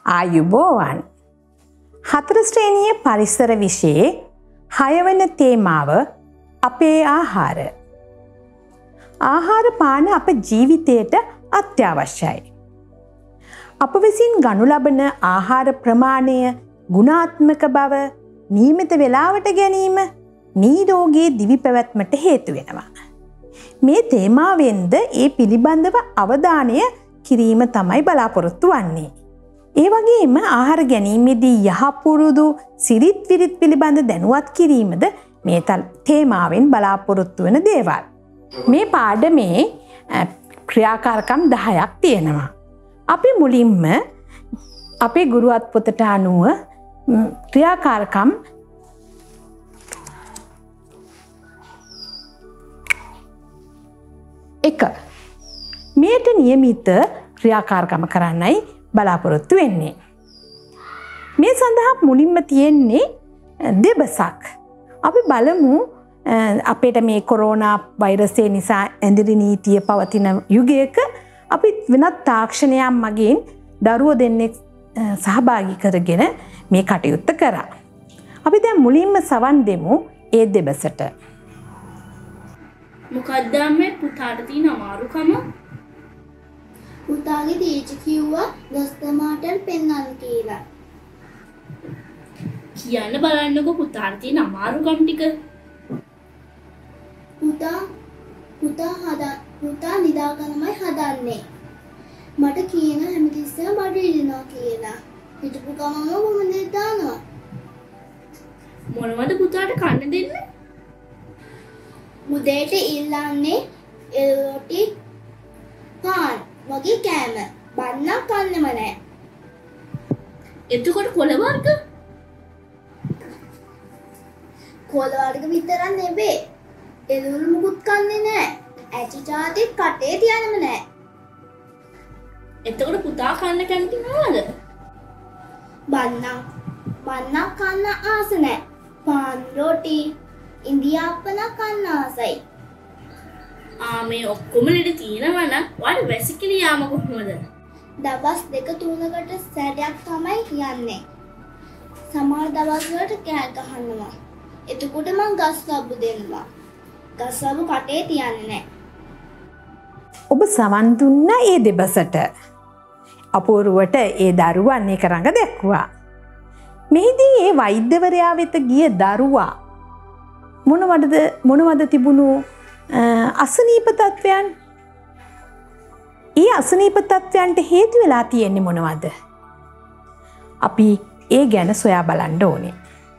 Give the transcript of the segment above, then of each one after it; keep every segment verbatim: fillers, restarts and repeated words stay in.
ආයුබෝවන්. හතර ශ්‍රේණිය පරිසර විෂයේ හයවන තේමාව අපේ ආහාර. ආහාර පාන අප ජීවිතයට අත්‍යවශ්‍යයි. අප විසින් ගනු ලබන ආහාර ප්‍රමාණය, ගුණාත්මක බව, නියමිත වේලාවට ගැනීම නිරෝගී දිවි පැවැත්මට හේතු වෙනවා. මේ තේමාවෙන්ද ඒ පිළිබඳව අවධානය කිරීම තමයි බලාපොරොත්තු වන්නේ. ඒ වගේම ආහාර ගැනීමේදී යහපුරුදු සිරිත් විරිත් පිළිබඳ දැනුවත් කිරීමද මේ තේමාවෙන් බලාපොරොත්තු වන දේවල්. මේ පාඩමේ ක්‍රියාකාරකම් දහයක් තියෙනවා. අපි මුලින්ම අපේ ගුරුවත් පොතට අනුව ක්‍රියාකාරකම් එක මේට නියමිත ක්‍රියාකාරකම කරන්නයි බලාපොරොත්තු වෙන්නේ. මේ සඳහා මුලින්ම තියෙන්නේ දෙබසක්. අපි බලමු අපේට මේ කොරෝනා වෛරසය නිසා ඇඳිරි නීතිය පවතින යුගයක අපි වෙනත් තාක්ෂණයක් මගින් දරුවෝ දෙන්නෙක් සහභාගී කරගෙන මේ කටයුත්ත කරා. අපි දැන් මුලින්ම සවන් දෙමු ඒ දෙබසට. මොකක්ද මේ පුතාට තියෙන අමාරුකම? පුතාගේ තීච කිව්වා දොස්තරමාටන් පෙන්වන්න කියලා. කියන්න බලන්නකෝ පුතාට තියෙන අමාරුකම් ටික. පුතා පුතා හදා පුතා නිදාගන්නමයි හදන්නේ. මට කියන හැමතිස්සෙම බඩ ඉරිනවා කියලා. හිටපු ගමම මොමනේ දානවා. මොනවද පුතාට කන්න දෙන්නේ? මුදේට ඉල්ලන්නේ එරොටි පාන් වගේ කෑම. බන්නක් කන්නෙම නෑ. එතකොට කොළ වර්ග? කොළ වර්ග විතරක් නෙවෙයි. එළවලු මුකුත් කන්නේ නෑ. ඇචි ජාතිත් කටේ තියන්නම නෑ. එතකොට පුතා කන්න කැමති මොනවද? බන්නක් බන්නක් කන්න ආස නෑ. පාන් රොටි ඉන්දියාප්පන කන්න ආසයි. ආ මේ ඔක්කොම ලෙඩ තියෙනවා නම් ඔයාලා වැසිකිලි යාම කොහොමද? දවස් දෙක තුනකට සැරයක් තමයි යන්නේ. සමහර දවස් වලට කෑ ගහනවා. එතකොට මං ගස් ලැබු දෙනවා. ගස් ලැබු කටේ තියන්නේ නැහැ. ඔබ සවන් දුන්න ඒ දෙබසට අපූර්වට ඒ දරුවන් එක රඟ දැක්වුවා. මෙහිදී ඒ වෛද්‍යවරයා වෙත ගිය දරුවා මොනවද මොනවද තිබුණු අසනීප තත්වයන්? ඒ අසනීප තත්වයන්ට හේතු වෙලා තියෙන්නේ මොනවද? අපි ඒ ගැන සොයා බලන්න ඕනේ.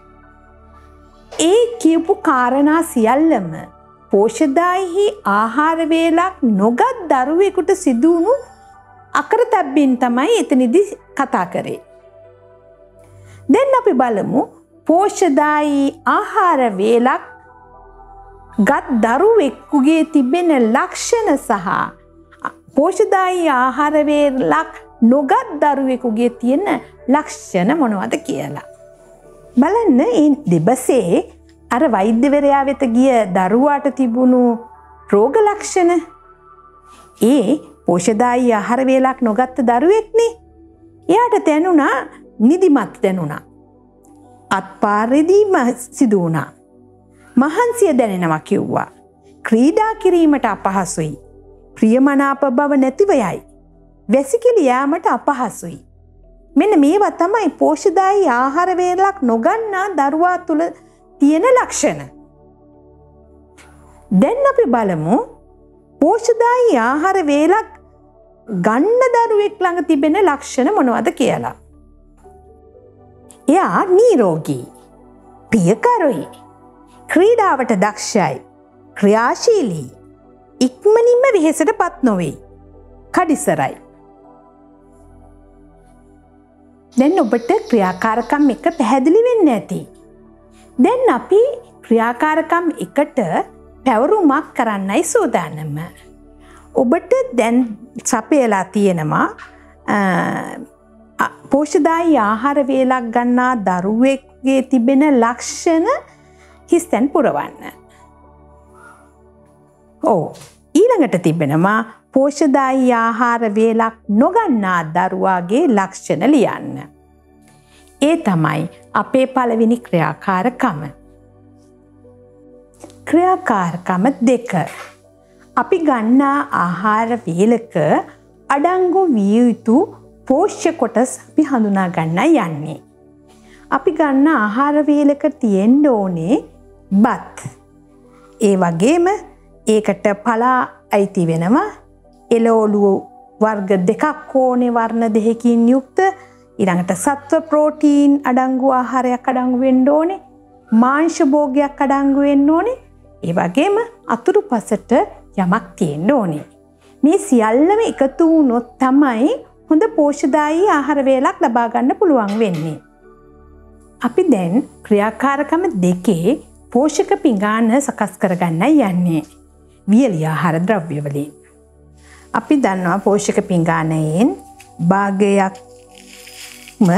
ඒ කියපු කාරණා සියල්ලම පෝෂදායී ආහාර වේලක් නොගත් දරුවෙකුට සිදුවුණු අකරතැබ්බින් තමයි එතනදී කතා කරේ. දැන් අපි බලමු පෝෂදායී ආහාර වේලක් ගත් දරුවෙකුගේ තිබෙන ලක්ෂණ සහ පෝෂදායී ආහාර වේලක් නොගත් දරුවෙකුගේ තියෙන ලක්ෂණ මොනවද කියලා. බලන්න මේ දෙබසේ අර වෛද්‍යවරයා වෙත ගිය දරුවාට තිබුණු රෝග ලක්ෂණ. ඒ පෝෂදායී ආහාර වේලක් නොගත් දරුවෙක්නේ. එයාට දැනුණා නිදිමත් දැනුණා. අත්පා රෙදීම සිදු වුණා. මහන්සිය දැනෙනවා කිව්වා. ක්‍රීඩා කිරීමට අපහසුයි. ප්‍රියමනාප බව නැතිව යයි. වැසිකිලි යාමට අපහසුයි. මෙන්න මේවා තමයි පෝෂදායී ආහාර වේලක් නොගන්නා දරුවා තුළ තියෙන ලක්ෂණ. දැන් අපි බලමු පෝෂදායී ආහාර වේලක් ගන්න දරුවෙක් ළඟ තිබෙන ලක්ෂණ මොනවද කියලා. එයා නිරෝගී, ප්‍රියකරුයි, ක්‍රීඩාවට දක්ෂයි, ක්‍රියාශීලී, ඉක්මනින්ම වෙහෙසටපත් නොවේ, කඩිසරයි. දැන් ඔබට ක්‍රියාකාරකම් එක පැහැදිලි වෙන්න ඇති. දැන් අපි ක්‍රියාකාරකම් එකට පැවරුමක් කරන්නයි සූදානම. ඔබට දැන් සපයලා තියෙනවා පෝෂදායී ආහාර වේලක් ගන්නා දරුවෙක්ගේ තිබෙන ලක්ෂණ හිස්තැන් පුරවන්න. ඔව් ඊළඟට තිබෙනවා පෝෂ්‍යදායී ආහාර වේලක් නොගන්නා දරුවාගේ ලක්ෂණ ලියන්න. ඒ තමයි අපේ පළවෙනි ක්‍රියාකාරකම. ක්‍රියාකාරකම දෙක. අපි ගන්නා ආහාර වේලක අඩංගු විය යුතු පෝෂ්‍ය කොටස් අපි හඳුනා ගන්න යන්නේ. අපි ගන්න ආහාර වේලක තියෙන්න ඕනේ බත්. ඒ වගේම ඒකට පලා අයිති වෙනවා එළවලු වර්ග දෙකක් ඕනේ වර්ණ දෙකකින් යුක්ත. ඊළඟට සත්ව ප්‍රෝටීන් අඩංගු ආහාරයක් අඩංගු වෙන්න ඕනේ. මාංශ භෝගයක් අඩංගු වෙන්න ඕනේ. ඒ වගේම අතුරුපසට යමක් තියෙන්න ඕනේ. මේ සියල්ලම එකතු වුණොත් තමයි හොඳ පෝෂ්‍යදායී ආහාර වේලක් ලබා ගන්න පුළුවන් වෙන්නේ. අපි දැන් ක්‍රියාකාරකම දෙකේ පෝෂක පිඟාන සකස් කරගන්න යන්නේ. වියලි ආහාර ද්‍රව්‍ය වලින්. අපි දන්නවා පෝෂක පිඟානයෙන් භාගයක්ම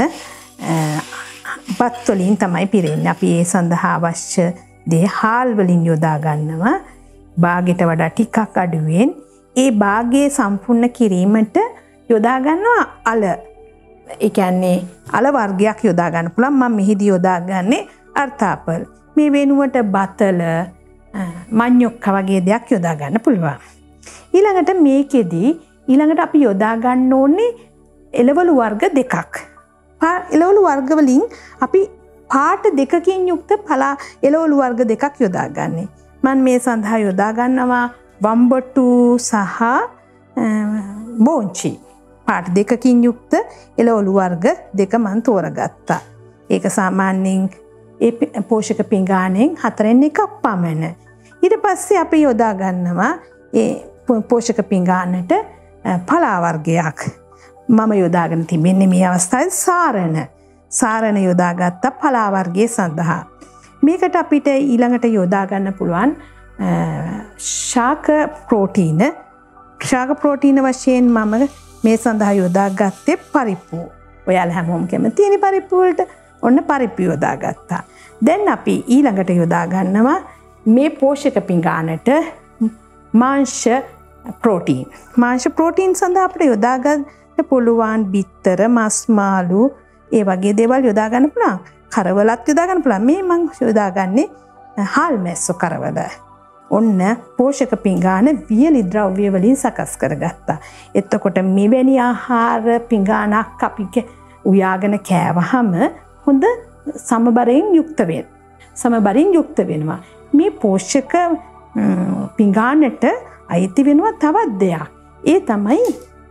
බත් වලින් තමයි පිරෙන්නේ. අපි ඒ සඳහා අවශ්‍ය දේ හාල් වලින් යොදා ගන්නවා. භාගයට වඩා ටිකක් අඩුවෙන් ඒ භාගයේ සම්පූර්ණ කිරීමට යොදා ගන්නවා අල. ඒ කියන්නේ අල වර්ගයක් යොදා ගන්න පුළුවන්. මම මෙහිදී යොදා ගන්නේ අර්ථාපල්. මේ වෙනුවට බතල මඤ්ඤොක්ක වගේ දෙයක් යොදා ගන්න පුළුවන්. ඊළඟට මේකෙදී ඊළඟට අපි යොදා ගන්න ඕනේ එළවලු වර්ග දෙකක්. එළවලු වර්ග වලින් අපි පාට දෙකකින් යුක්ත පලා එළවලු වර්ග දෙකක් යොදා ගන්නේ. මම මේ සඳහා යොදා ගන්නවා වම්බටු සහ බෝංචි. පාට දෙකකින් යුක්ත එළවලු වර්ග දෙක මම තෝරගත්තා. ඒක සාමාන්‍යයෙන් ඒ පෝෂක පිඟානෙන් හතරෙන් එකක් පමණ. ඊට පස්සේ අපි යොදා ගන්නවා ඒ පෝෂක පිඟානට පලා වර්ගයක්. මම යොදාගෙන තිබෙන්නේ මේ අවස්ථාවේ සාරණ. සාරණ යොදාගත්ත පලා වර්ගයේ සඳහා. මේකට අපිට ඊළඟට යොදා ගන්න පුළුවන් ශාක ප්‍රෝටීන. ශාක ප්‍රෝටීන වශයෙන් මම මේ සඳහා යොදාගත්තේ පරිප්පු. ඔයාලා හැමෝම කැමති පරිප්පු වලට. ඔන්න පරිප්පු යොදාගත්තා. දැන් අපි ඊළඟට යොදා ගන්නවා මේ පෝෂක පිඟානට මාංශ ප්‍රෝටීන්. මාංශ ප්‍රෝටීන් සඳහා අපිට යොදා ගන්න පුළුවන් බිත්තර, මස් මාළු ඒ වගේ දේවල් යොදා ගන්න පුළුවන්. කරවලත් යොදා ගන්න පුළුවන්. මේ මම යොදාගන්නේ හාල් මැස්සෝ කරවල. ඔන්න පෝෂක පිඟාන වියලි ද්‍රව්‍ය වලින් සකස් කරගත්තා. එතකොට මෙවැනි ආහාර පිඟානක් අපි උයාගෙන කෑවහම හොඳ සමබරයෙන් යුක්ත වෙන. සමබරින් යුක්ත වෙනවා. මේ පෝෂක පිඟානට අයිති වෙනවා තවත් දෙයක්. ඒ තමයි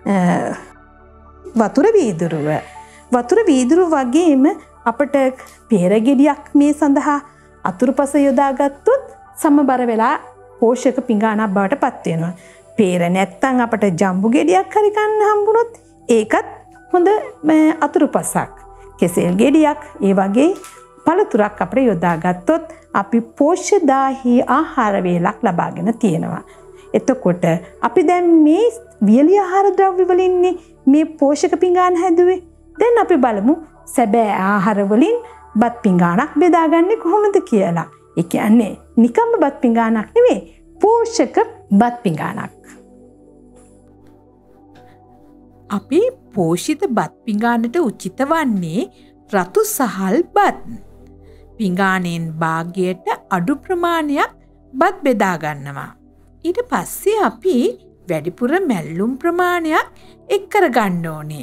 වතුර වීදුරුව. වතුර වීදුරුව වගේම අපට පෙරගෙඩියක් මේ සඳහා අතුරුපස යොදාගත්තොත් සමබර වෙලා පෝෂක පිඟානක් බවට පත් වෙනවා. පෙර නැත්තම් අපට ජම්බු ගෙඩියක් හරි ගන්න හම්බුනොත් ඒකත් හොඳ අතුරුපසක්. කෙසෙල් ගෙඩියක් ඒ වගේ පළතුරක් අපිට යොදාගත්තොත් අපි පෝෂ්‍යදායී ආහාර වේලක් ලබාගෙන තියෙනවා. එතකොට අපි දැන් මේ වියලි ආහාර ද්‍රව්‍ය වලින් මේ පෝෂක පිඟාන හැදුවේ. දැන් අපි බලමු සැබෑ ආහාර වලින් බත් පිඟානක් බෙදාගන්නේ කොහොමද කියලා. ඒ කියන්නේ නිකම්ම බත් පිඟානක් නෙවෙයි පෝෂක බත් පිඟානක්. අපි පෝෂිත බත් පිඟානට උචිත වන්නේ රතු සහල් බත්. පිඟානෙන් භාගයට අඩු ප්‍රමාණයක් බත් බෙදා ගන්නවා. ඊට පස්සේ අපි වැඩිපුර මැල්ලුම් ප්‍රමාණයක් එක් කර ගන්න ඕනේ.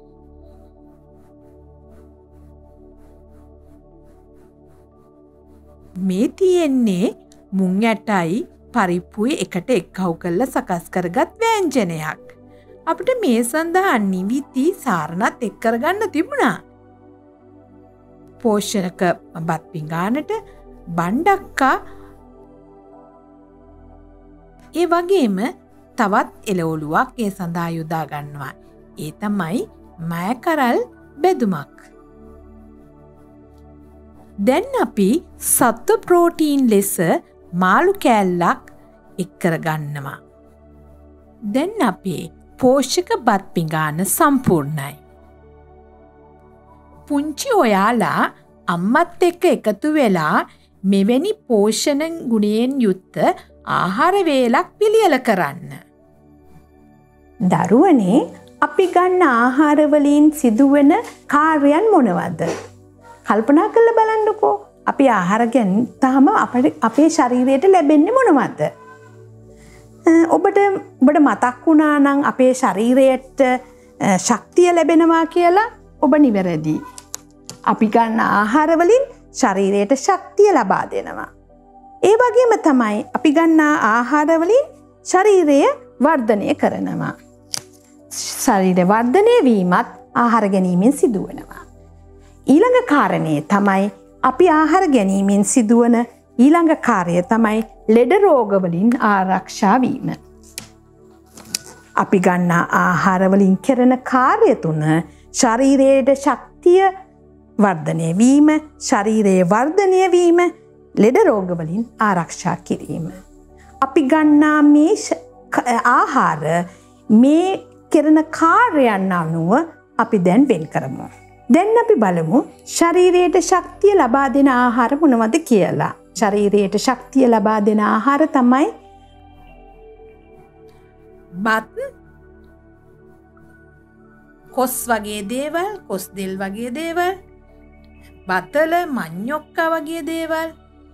මේ තියෙන්නේ මුං ඇටයි පරිප්පුයි එකට එක්කහු කරලා සකස් කරගත් ව්‍යංජනයක්. අපිට මේ සඳහා නිවිති සාරණත් එක් කරගන්න තිබුණා. පෝෂණක බත් පිඟානට බණ්ඩක්කා ඒ වගේම තවත් එළවලුවක් ඒ සඳහා යොදා ගන්නවා. ඒ තමයි මයකරල් බෙදුමක්. දැන් අපි සත්ව ප්‍රෝටීන් ලෙස මාළු කෑල්ලක් එක් කරගන්නවා. දැන් අපේ පෝෂක බත් පිඟාන සම්පූර්ණයි. පුංචි ඔයාලා අම්මත් එක්ක එකතු වෙලා මෙවැනි පෝෂණ ගුණයෙන් යුක්ත ආහාර වේලක් පිළියෙල කරන්න. දරුවනේ අපි ගන්න ආහාරවලින් සිදුවෙන කාර්යයන් මොනවද? කල්පනා කරලා බලන්නකෝ. අපි ආහාර ගන්නාම අපේ ශරීරයට ලැබෙන්නේ මොනවද? ඔබට ඔබට මතක් වුණා නම් අපේ ශරීරයට ශක්තිය ලැබෙනවා කියලා ඔබ නිවැරදි. අපි ගන්න ආහාර වලින් ශරීරයට ශක්තිය ලබා දෙනවා. ඒ වගේම තමයි අපි ගන්න ආහාර වලින් ශරීරය වර්ධනය කරනවා. ශරීර වර්ධනය වීමත් ආහාර ගැනීමෙන් සිදුවනවා. ඊළඟ කාරණේ තමයි අපි ආහාර ගැනීමෙන් සිදුවන ඊළඟ කාර්යය තමයි ලෙඩ රෝග වලින් ආරක්ෂා වීම. අපි ගන්නා ආහාර වලින් කරන කාර්ය තුන ශරීරයේ ශක්තිය වර්ධනය වීම, ශරීරයේ වර්ධනය වීම, ලෙඩ රෝග වලින් ආරක්ෂා කිරීම. අපි ගන්නා මේ ආහාර මේ කරන කාර්යයන් අනුව අපි දැන් වෙන් කරමු. දැන් අපි බලමු ශරීරයට ශක්තිය ලබා දෙන ආහාර මොනවද කියලා. ශරීරයට ශක්තිය ලබා දෙන ආහාර තමයි බත්, කොස් වගේ දේවල්, කොස් දෙල් වගේ දේවල්, බතල, මඤ්ඤොක්කා වගේ දේවල්,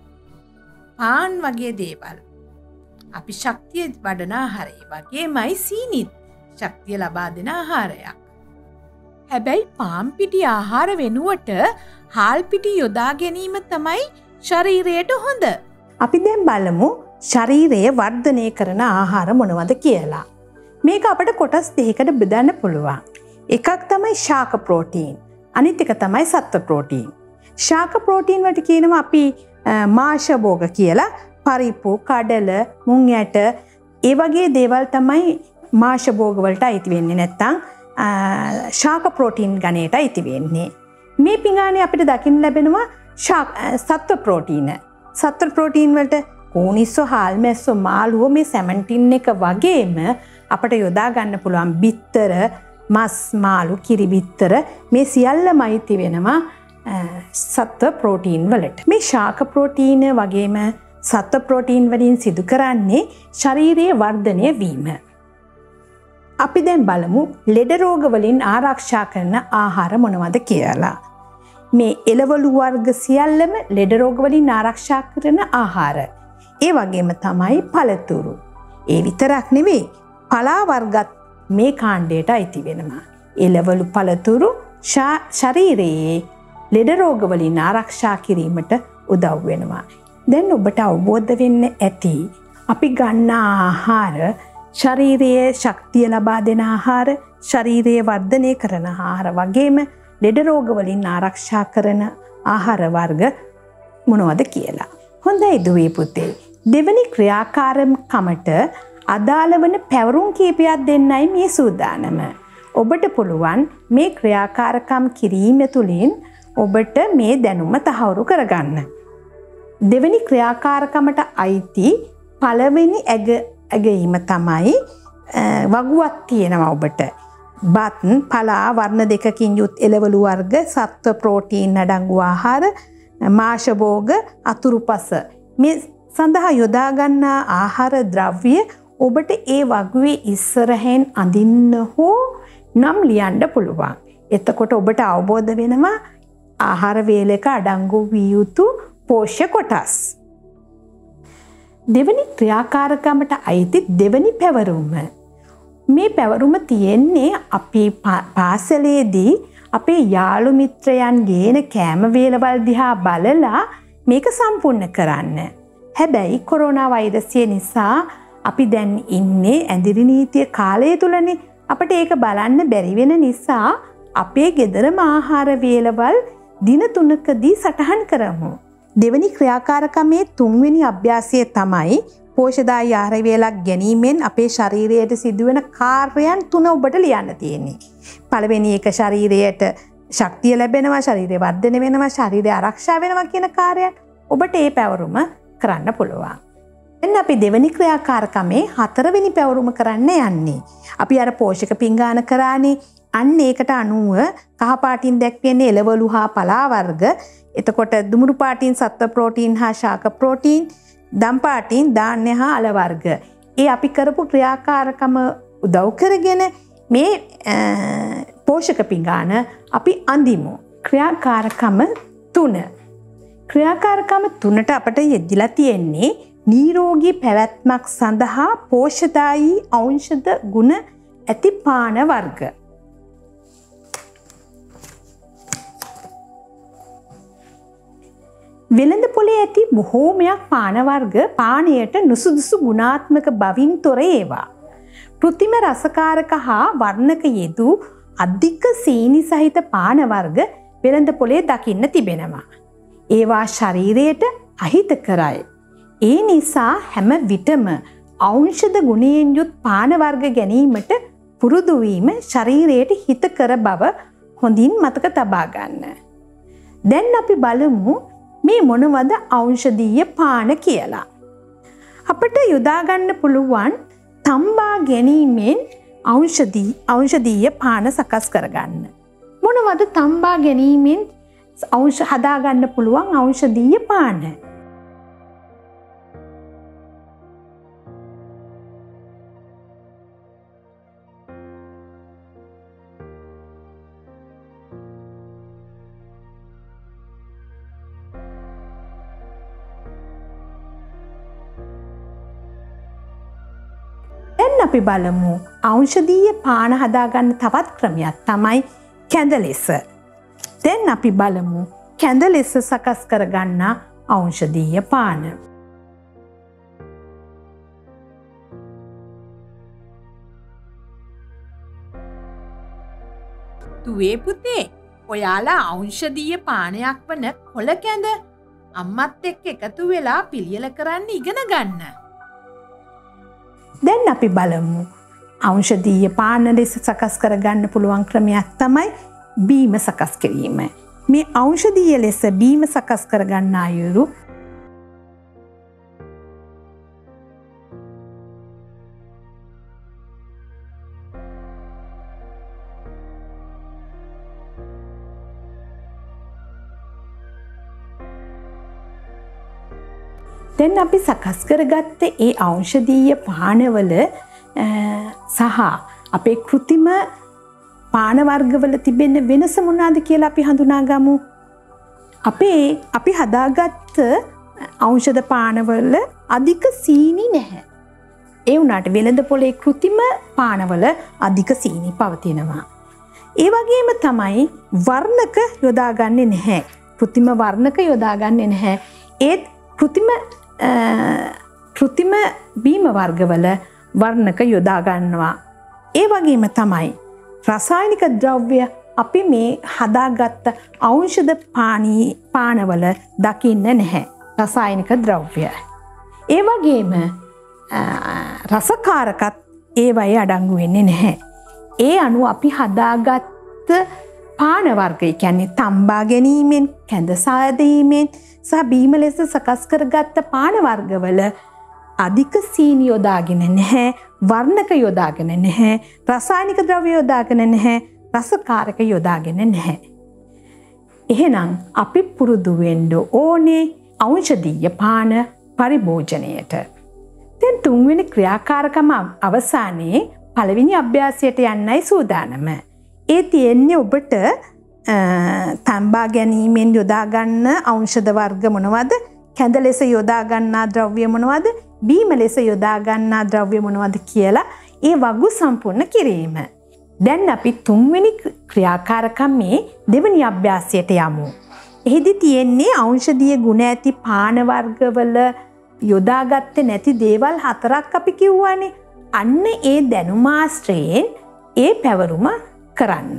පාන් වගේ දේවල්. අපි ශක්තිය වඩන ආහාරය වගේමයි සීනිත් ශක්තිය ලබා දෙන ආහාරයක්. හැබැයි පාන් පිටි ආහාර වෙනුවට හාල් පිටි යොදා ගැනීම තමයි ශරීරයට හොඳ. අපි දැන් බලමු ශරීරය වර්ධනය කරන ආහාර මොනවද කියලා. මේක අපිට කොටස් දෙකකට බෙදන්න පුළුවන්. එකක් තමයි ශාක ප්‍රෝටීන්. අනිත් එක තමයි සත්ව ප්‍රෝටීන්. ශාක ප්‍රෝටීන් වලට කියනවා අපි මාංශ භෝග කියලා. පරිප්පු, කඩල, මුං ඇට ඒ වගේ දේවල් තමයි මාංශ භෝග වලට අයිති වෙන්නේ. නැත්තම් ශාක ප්‍රෝටීන් ගණයට අයිති වෙන්නේ. මේ පිඟානේ අපිට දකින්න ලැබෙනවා සත්ව ප්‍රෝටීන. සත්ව ප්‍රෝටීන් වලට කෝනිස්සෝ, හාල් මැස්සෝ, මාළුවෝ, මේ සැමන්ටින් එක වගේම අපට යොදා ගන්න පුළුවන් බිත්තර, මස්, මාළු, කිරි බිත්තර මේ සියල්ලම අයිති වෙනවා සත්ව ප්‍රෝටීන් වලට. මේ ශාක ප්‍රෝටීන වගේම සත්ව ප්‍රෝටීන් වලින් සිදු කරන්නේ ශරීරයේ වර්ධනය වීම. අපි දැන් බලමු ලෙඩ රෝග වලින් ආරක්ෂා කරන ආහාර මොනවද කියලා. මේ එළවලු වර්ග සියල්ලම ලෙඩ රෝග වලින් ආරක්ෂා කරන ආහාර. ඒ වගේම තමයි පළතුරු. ඒ විතරක් නෙවෙයි පලා වර්ගත් මේ කාණ්ඩයට අයිති වෙනවා. එළවලු, පළතුරු ශරීරයේ ලෙඩ රෝග වලින් ආරක්ෂා කිරීමට උදව් වෙනවා. දැන් ඔබට අවබෝධ වෙන්න ඇති අපි ගන්න ආහාර ශරීරයේ ශක්තිය ලබා දෙන ආහාර, ශරීරයේ වර්ධනය කරන ආහාර වගේම ලෙඩ රෝග වලින් ආරක්ෂා කරන ආහාර වර්ග මොනවද කියලා. හොඳයි දුවේ පුතේ. දෙවැනි ක්‍රියාකාරකමට අදාළ වන පැවරුම් කීපයක් දෙන්නයි මේ සූදානම. ඔබට පුළුවන් මේ ක්‍රියාකාරකම් කිරීම තුළින් ඔබට මේ දැනුම තහවුරු කරගන්න. දෙවැනි ක්‍රියාකාරකමට අයිති පළවෙනි ඇග ඇගීම තමයි වගුවක් තියෙනවා ඔබට. බත්, පලා, වර්ණ දෙකකින් යුත් එළවලු වර්ග, සත්ව ප්‍රෝටීන් අඩංගු ආහාර, මාංශ භෝග, අතුරුපස මේ සඳහා යොදා ගන්නා ආහාර ද්‍රව්‍ය ඔබට ඒ වගුවේ ඉස්සරහෙන් අඳින්න හෝ නම් ලියන්න පුළුවන්. එතකොට ඔබට අවබෝධ වෙනවා ආහාර වේලක අඩංගු විය යුතු පෝෂ්‍ය කොටස්. දෙවැනි ක්‍රියාකාරකමට අයිති දෙවැනි පැවරුම. මේ පැවරුම තියෙන්නේ අපේ පාසලේදී අපේ යාළු මිත්‍රයන් ගේන කෑම වේලවල් දිහා බලලා මේක සම්පූර්ණ කරන්න. හැබැයි කොරෝනා වෛරසය නිසා අපි දැන් ඉන්නේ ඇඳිරි නීතිය කාලය තුලනේ. අපිට ඒක බලන්න බැරි වෙන නිසා අපේ ගෙදරම ආහාර වේලවල් දින තුනකදී සටහන් කරමු. දෙවැනි ක්‍රියාකාරකමේ තුන්වෙනි අභ්‍යාසය තමයි පෝෂදායී ආහාර වේලක් ගැනීමෙන් අපේ ශරීරයට සිදුවෙන කාර්යයන් තුන ඔබට ලියන්න තියෙන්නේ. පළවෙනි එක ශරීරයට ශක්තිය ලැබෙනවා, ශරීරය වර්ධනය වෙනවා, ශරීරය ආරක්ෂා වෙනවා කියන කාර්යයන් ඔබට ඒ පැවරුම කරන්න පුළුවන්. දැන් අපි දෙවැනි ක්‍රියාකාරකමේ හතරවෙනි පැවරුම කරන්න යන්නේ. අපි අර පෝෂක පිංගාන කරානේ. අන්න ඒකට අනුව කහ පාටින් දැක්වෙන්නේ එළවලු හා පලා වර්ග. එතකොට දුමුරු පාටින් සත්ව ප්‍රෝටීන් හා ශාක ප්‍රෝටීන්, දම් පාටින් ධාන්‍ය හා අල වර්ග. ඒ අපි කරපු ක්‍රියාකාරකම උදව් කරගෙන මේ පෝෂක පිඟාන අපි අඳිමු. ක්‍රියාකාරකම තුන. ක්‍රියාකාරකම තුනට අපට යෙදිලා තියෙන්නේ නිරෝගී පැවැත්මක් සඳහා පෝෂදායී ඖෂධ ගුණ ඇති පාන වර්ග. වෙළඳ පොලේ ඇති බොහෝමයක් පාන වර්ග පානයට නුසුදුසු ගුණාත්මක බවින් තොර ඒවා. කෘත්‍රිම රසකාරක හා වර්ණක යෙදූ අධික සීනි සහිත පාන වර්ග වෙළඳ පොලේ දකින්න තිබෙනවා. ඒවා ශරීරයට අහිතකරයි. ඒ නිසා හැම විටම ඖෂධ ගුණයෙන් යුත් පාන වර්ග ගැනීමට පුරුදු වීම ශරීරයට හිතකර බව හොඳින් මතක තබා ගන්න. දැන් අපි බලමු මේ මොනවද ඖෂධීය පාන කියලා. අපිට යොදා ගන්න පුළුවන් තම්බා ගැනීමෙන් ඖෂධී ඖෂධීය පාන සකස් කරගන්න. මොනවද තම්බා ගැනීමෙන් ඖෂධ හදා ගන්න පුළුවන් ඖෂධීය පාන? දැන් අපි බලමු ඖෂධීය පාන හදාගන්න තවත් ක්‍රමයක් තමයි කැඳ ලෙස. දැන් අපි බලමු කැඳ ලෙස සකස් කරගන්න ඖෂධීය පාන. දුවේ පුතේ, ඔයාලා ඖෂධීය පානයක් වන කොළ කැඳ අම්මත් එක්ක එකතු වෙලා පිළියෙල කරන්න ඉගෙන ගන්න. දැන් අපි බලමු ඖෂධීය පාන ලෙස සකස් කරගන්න පුළුවන් ක්‍රමයක් තමයි බීම සකස් කිරීම. මේ ඖෂධීය ලෙස බීම සකස් කරගන්න අයුරු දැන් අපි සකස් කරගත්ත ඒ ඖෂධීය පානවල සහ අපේ කෘත්‍රිම පාන වර්ගවල තිබෙන වෙනස මොනවාද කියලා අපි හඳුනා ගමු. අපේ අපි හදාගත්ත ඖෂධ පානවල අධික සීනි නැහැ. ඒ වුණාට වෙළඳ පොලේ කෘත්‍රිම පානවල අධික සීනි පවතිනවා. ඒ වගේම තමයි වර්ණක යොදාගන්නේ නැහැ. කෘත්‍රිම වර්ණක යොදාගන්නේ නැහැ. ඒත් කෘත්‍රිම කෘත්‍රිම බීම වර්ගවල වර්ණක යොදා ගන්නවා. ඒ වගේම තමයි රසායනික ද්‍රව්‍ය අපි මේ හදාගත්ත ඖෂධ පානී පානවල දකින්න නැහැ. රසායනික ද්‍රව්‍ය. ඒ වගේම රසකාරකත් ඒවයේ අඩංගු වෙන්නේ නැහැ. ඒ අනුව අපි හදාගත්ත පාන වර්ග කියන්නේ තම්බා ගැනීමෙන්, කැඳ සාදීමෙන් සහ බීම ලෙස සකස් කරගත්ත පාන වර්ගවල අධික සීනි යොදාගෙන නැහැ, වර්ණක යොදාගෙන නැහැ, රසායනික ද්‍රව්‍ය යොදාගෙන නැහැ, රසකාරක යොදාගෙන නැහැ. එහෙනම් අපි පුරුදු වෙන්න ඕනේ ඖෂධීය පාන පරිභෝජනයට. දැන් තුන්වෙනි ක්‍රියාකාරකම අවසානයේ පළවෙනි අභ්‍යාසයට යන්නයි සූදානම. ඒ තියෙන්නේ ඔබට තම්බා ගැනීමෙන් යොදා ගන්න ඖෂධ වර්ග මොනවද? කැඳ ලෙස යොදා ගන්නා ද්‍රව්‍ය මොනවද? බීම ලෙස යොදා ගන්නා ද්‍රව්‍ය මොනවද කියලා ඒ වගු සම්පූර්ණ කිරීම. දැන් අපි තුන්වෙනි ක්‍රියාකාරකමේ දෙවෙනි අභ්‍යාසයට යමු. එහිදී තියෙන්නේ ඖෂධීය ගුණ ඇති පාන වර්ගවල යොදාගත්තේ නැති දේවල් හතරක් අපි කිව්වනේ. අන්න ඒ දැනුම ආශ්‍රයෙන් ඒ පැවරුම කරන්න.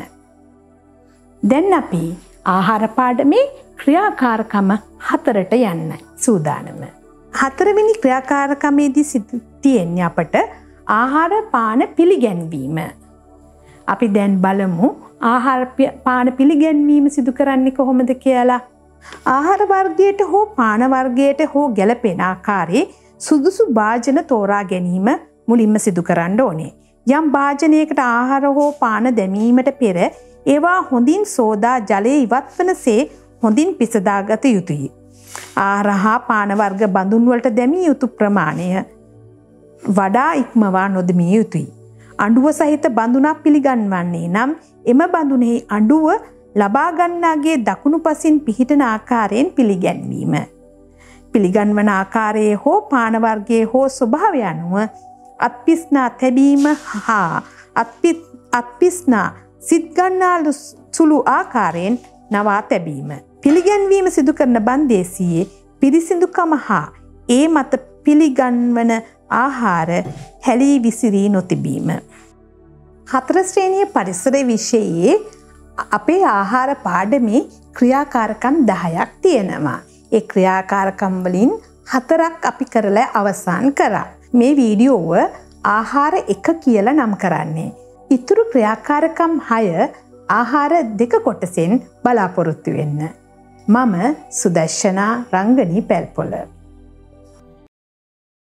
දැන් අපි ආහාර පාඩමේ ක්‍රියාකාරකම හතරට යන්න සූදානම. හතරවෙනි ක්‍රියාකාරකමේදී සිදු තියෙන්නේ අපට ආහාර පාන පිළිගැන්වීම. අපි දැන් බලමු ආහාර පාන පිළිගැන්වීම සිදු කරන්නේ කොහොමද කියලා. ආහාර වර්ගයට හෝ පාන වර්ගයට හෝ ගැලපෙන ආකාරයේ සුදුසු භාජන තෝරා ගැනීම මුලින්ම සිදු කරන්න ඕනේ. යම් භාජනයකට ආහාර හෝ පාන දැමීමට පෙර ඒවා හොඳින් සෝදා ජලයේ ඉවත්වනසේ හොඳින් පිසදාගත යුතුයි. ආහාර හා පාන වර්ග බඳුන් වලට දැමිය යුතු ප්‍රමාණය වඩා ඉක්මවා නොදැමිය යුතුයි. අඬුව සහිත බඳුනක් පිළිගන්වන්නේ නම් එම බඳුනෙහි අඬුව ලබා ගන්නාගේ දකුණු පසින් පිහිටන ආකාරයෙන් පිළිගැන්වීම. පිළිගන්වන ආකාරයේ හෝ පාන වර්ගයේ හෝ ස්වභාවය අනුව අත්පිස්නා තැබීම හා අත්පිස්නා සිත් ගන්නා සුළු ආකාරයෙන් නවා තැබීම. පිළිගැන්වීම සිදු කරන බන්දේසියේ පිරිසිදුකම හා ඒ මත පිළිගන්වන ආහාර හැලී විසිරී නොතිබීම. හතර ශ්‍රේණිය පරිසර විෂයයේ අපේ ආහාර පාඩමේ ක්‍රියාකාරකම් දහයක් තියෙනවා. ඒ ක්‍රියාකාරකම් වලින් හතරක් අපි කරලා අවසන් කරා. මේ වීඩියෝව ආහාර එක කියලා නම් කරන්නේ. ඉතුරු ක්‍රියාකාරකම් හය ආහාර දෙක කොටසෙන් බලාපොරොත්තු වෙන්න. මම සුදර්ශනා රංගනී පැල්පොල.